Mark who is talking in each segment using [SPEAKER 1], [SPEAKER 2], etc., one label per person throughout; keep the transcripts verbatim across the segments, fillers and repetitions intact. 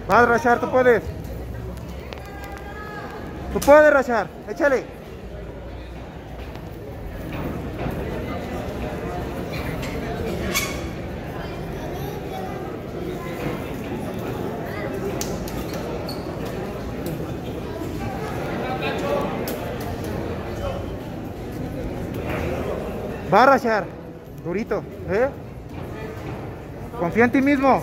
[SPEAKER 1] Vas, Rashard, tú puedes. Tú puedes, Rashard. Échale. Va, Rashard. Durito, ¿eh? Confía en ti mismo.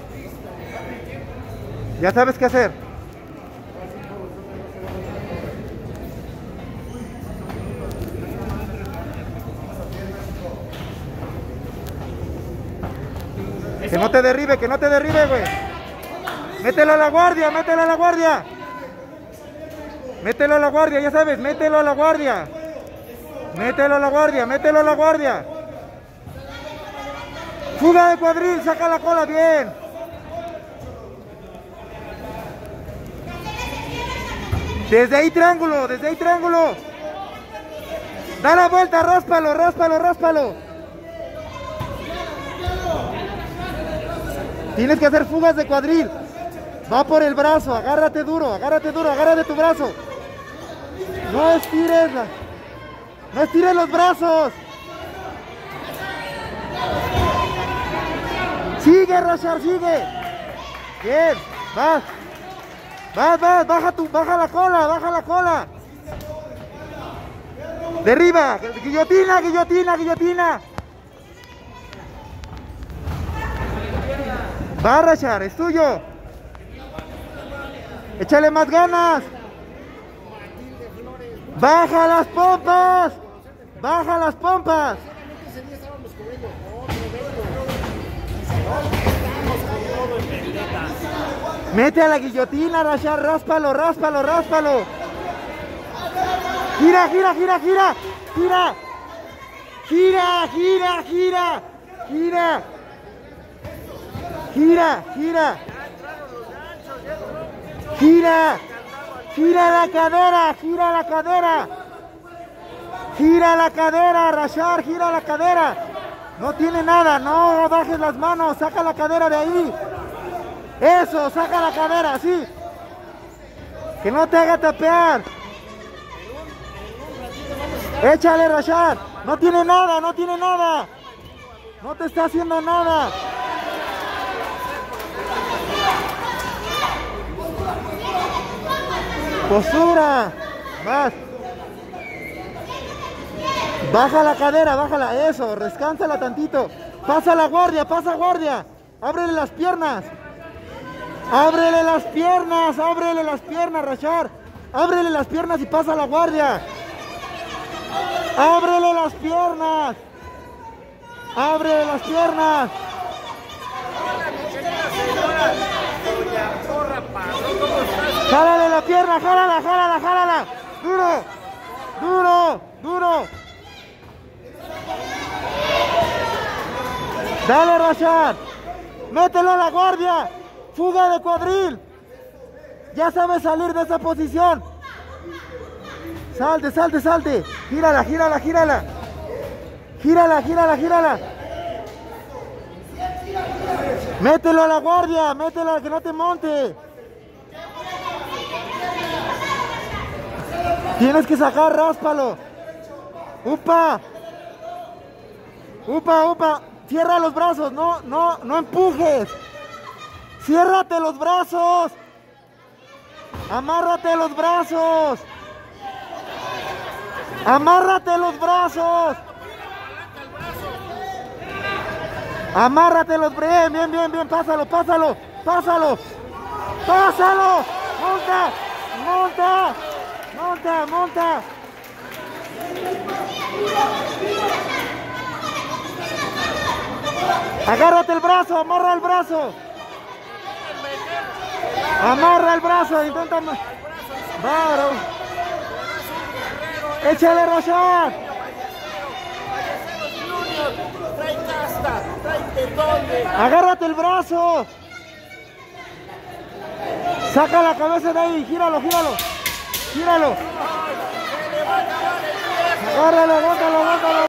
[SPEAKER 1] Ya sabes qué hacer. Que no te derribe, que no te derribe, güey. Mételo a la guardia, mételo a la guardia. Mételo a la guardia, ya sabes, mételo a la guardia. Mételo a la guardia, mételo a la guardia. Fuga de cuadril, saca la cola bien. Desde ahí triángulo, desde ahí triángulo. Da la vuelta, ráspalo, ráspalo, ráspalo. Tienes que hacer fugas de cuadril. Va por el brazo, agárrate duro, agárrate duro, agárrate tu brazo. No estires, la... no estires los brazos. Sigue, Rashard, sigue. Bien, vas. Vas, vas, baja tu, baja la cola, baja la cola. Derriba, guillotina, guillotina, guillotina. Va, Rashard, es tuyo. Échale más ganas. Baja las pompas. Baja las pompas. Mete a la guillotina, Rashard, ráspalo, ráspalo, ráspalo. Gira, gira, gira, gira. Gira. Gira, gira, gira. Gira. Gira, gira. Gira. Gira la cadera, gira la cadera. Gira la cadera, Rashard, gira la cadera. No tiene nada, no bajes las manos, saca la cadera de ahí. Eso, saca la cadera, así. Que no te haga tapear. Échale, Rashard. No tiene nada, no tiene nada. No te está haciendo nada. Postura. Más. Baja la cadera, bájala. Eso, descánsala tantito. Pasa la guardia, pasa guardia. Ábrele las piernas. Ábrele las piernas, ábrele las piernas, Rashard. Ábrele las piernas y pasa la guardia. Ábrele las piernas. Ábrele las piernas. Jálale la pierna, jálala, jálala, jálala. Duro, duro, duro. Dale, Rashard. Mételo a la guardia. Fuga de cuadril. Ya sabes salir de esa posición. Salte, salte, salte. Gírala, gírala, gírala. Gírala, gírala, gírala. Mételo a la guardia. Mételo a que no te monte. Tienes que sacar, ráspalo. Upa. Upa, upa. Cierra los brazos. No, no, no empujes. Ciérrate los brazos. Amárrate los brazos. Amárrate los brazos. Amárrate los brazos. Bien, bien, bien. Pásalo, pásalo. Pásalo. Pásalo. Monta. Monta. Monta, monta. Agárrate el brazo. Amarra el brazo. Amarra el brazo, intenta. Claro. Échale, Rashard. Agárrate el brazo. Saca la cabeza de ahí, gíralo, gíralo. Gíralo. Agárralo, bótalo, bótalo.